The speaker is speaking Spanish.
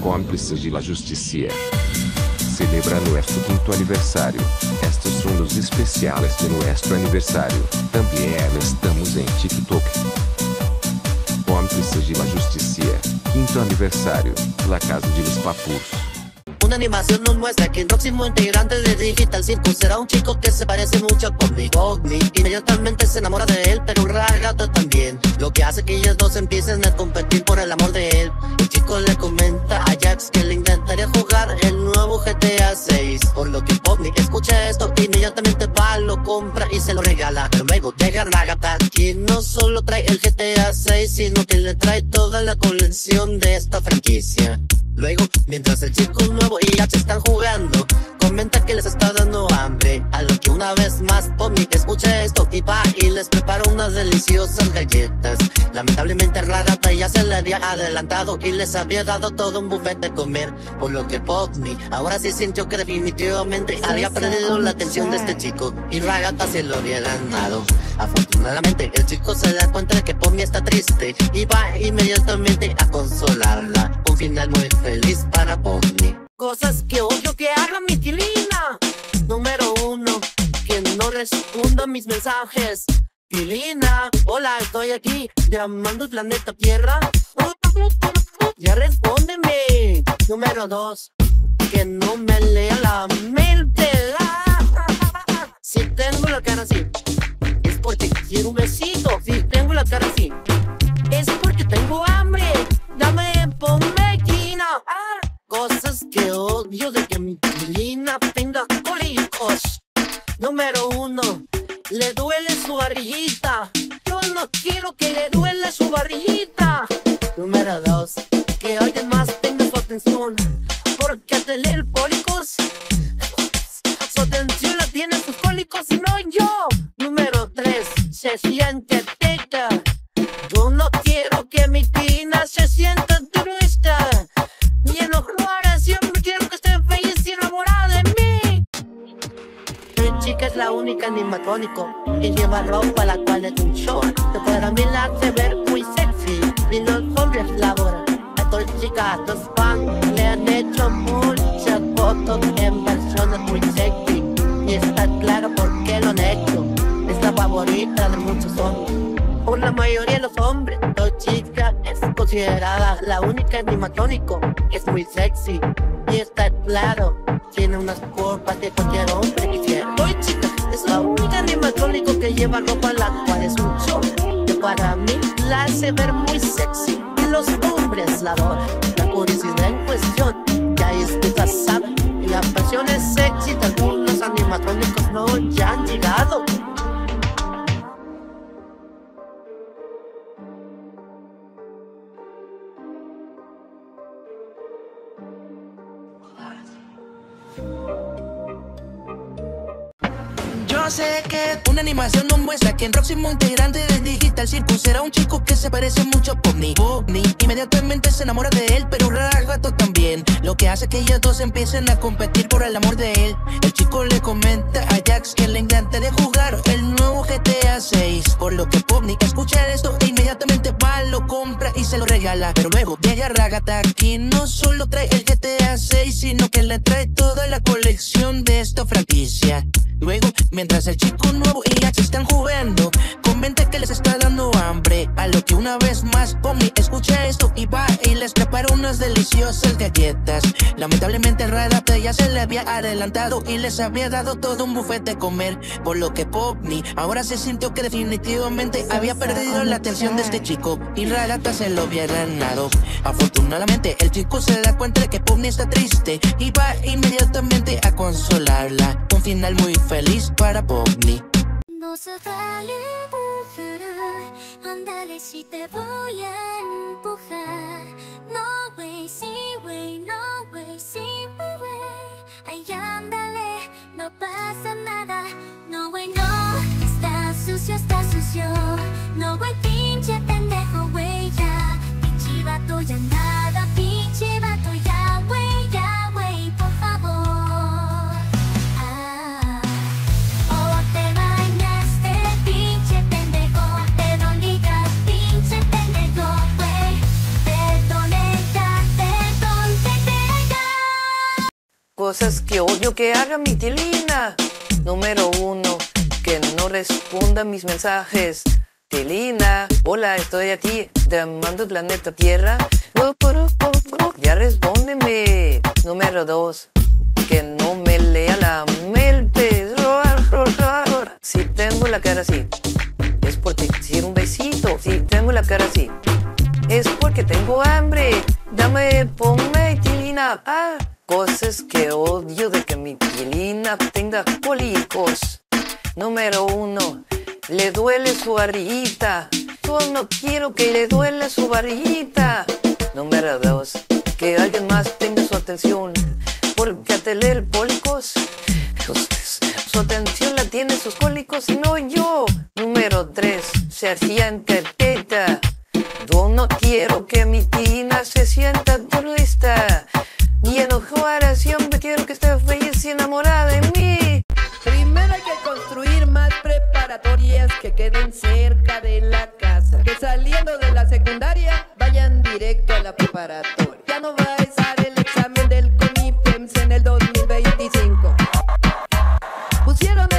cómplices de la justicia. Celebra nuestro 5º aniversario. Estos son los especiales de nuestro aniversario. También estamos en TikTok. Cómplices de la justicia. 5º aniversario. La casa de los papus. Una animación nos muestra que el próximo integrante de Digital Circus será un chico que se parece mucho conmigo. Inmediatamente se enamora de él, pero un gato también. Lo que hace que ellos dos empiecen a competir por el amor de él. El chico le comenta a Jax que le intentaría jugar el nuevo GTA 6. Por lo que Popni escucha esto, inmediatamente va, lo compra y se lo regala. Pero luego llega Ragata, quien no solo trae el GTA 6, sino que le trae toda la colección de esta franquicia. Luego, mientras el chico nuevo y Jax están jugando, comenta que les está dando hambre. A lo que una vez más Popni escucha esto y va y les prepara unas deliciosas galletas. Lamentablemente Ragata ya se le había adelantado y les había dado todo un buffet de comer. Por lo que Popni ahora sí sintió que definitivamente había perdido la atención de este chico y Ragata se lo había ganado. Afortunadamente el chico se da cuenta de que Popni está triste y va inmediatamente a consolarla. Un final muy feliz para Popni. Cosas que odio que haga mi Tilina. Número 1, que no responda mis mensajes. Tilina, hola, estoy aquí llamando al planeta Tierra. Ya respóndeme. Número 2, que no me lea la mente. Si tengo la cara así, es porque quiero un besito. Si tengo la cara así, es porque tengo hambre. Dame pomequina. Cosas que odio de que mi Tilina tenga cólicos. Número 1, le duele su barriguita. Yo no quiero que le duele su barriguita. Número 2, que alguien más tenga su atención, porque al tener cólicos, su atención la tienen sus cólicos y no yo. Número 3, se siente teca. Yo no quiero que mi Tina se sienta triste y enojada. Siempre quiero que esté feliz y enamorada de mí. Mi chica es la única animatrónico que lleva ropa la cual es un short, que para mí la hace ver muy sexy y los hombres la adoran. A estas chicas, los fans le han hecho muchas fotos en versiones muy sexy y está claro por qué lo han hecho. Es la favorita de muchos hombres. Por la mayoría de los hombres, la chica es considerada la única animatrónico que es muy sexy y está claro, tiene unas curvas que cualquier hombre quisiera. Hoy chica es la única animatrónico que lleva ropa la cual es un show, que para mí la hace ver muy sexy y los hombres la adoran. La curiosidad en cuestión ya es que ya saben, y las versiones sexy de algunos animatrónicos no ya han llegado. Yo sé que una animación nos muestra que el próximo integrante de Digital Circus será un chico que se parece mucho a Popni. Popni inmediatamente se enamora de él, pero Ragato también. Lo que hace que ellos dos empiecen a competir por el amor de él. El chico le comenta a Jax que le encantaría jugar el nuevo GTA 6. Por lo que Popni escucha esto e inmediatamente va, lo compra y se lo regala. Pero luego llega Ragata, quien no solo trae el GTA 6, sino que le trae toda la colección de esta franquicia. Luego, mientras el chico nuevo y Jax están jugando, comenta que les está dando hambre. A lo que una vez más Popni escucha esto y va y les prepara unas deliciosas galletas. Lamentablemente Ragata ya se le había adelantado y les había dado todo un buffet de comer. Por lo que Popni ahora se sintió que definitivamente había perdido la atención de este chico y Ragata se lo había ganado. Afortunadamente el chico se da cuenta de que Popni está triste y va inmediatamente a consolarla. Un final muy feliz para Popni. No se vale ándale si te voy a empujar. No way, sí way, no way, sí way. Ay, ándale, no pasa nada. No way, no, está sucio. No way, pinche pendejo, wey, ya. Pinche vato, ya nada, pinche vato, ya, wey, por favor. Oh, te bañaste, pinche pendejo. Perdón, te cosas que odio que haga mi Tilina. Número 1, que no responda mis mensajes. Tilina, hola, estoy aquí, llamando al planeta Tierra. Ya respóndeme. Número 2, que no me lea la mente. Si tengo la cara así, es porque quiero un besito. Si tengo la cara así, es porque tengo hambre. Dame, ponme Tilina. Cosas que odio de que mi Tilina tenga cólicos. Número 1, le duele su barriguita. Yo no quiero que le duele su barriguita. Número 2, que alguien más tenga su atención, porque a tener cólicos, su atención la tiene sus cólicos y no yo. Número 3, se siente teta. Yo no quiero que mi Tina se sienta turista. Y enojada, siempre quiero que esté feliz y enamorada de mí. Primero hay que construir más preparatorias que queden cerca de la casa. Que saliendo de la secundaria vayan directo a la preparatoria. Ya no va a estar el examen del CONIPEMS en el 2025. Pusieron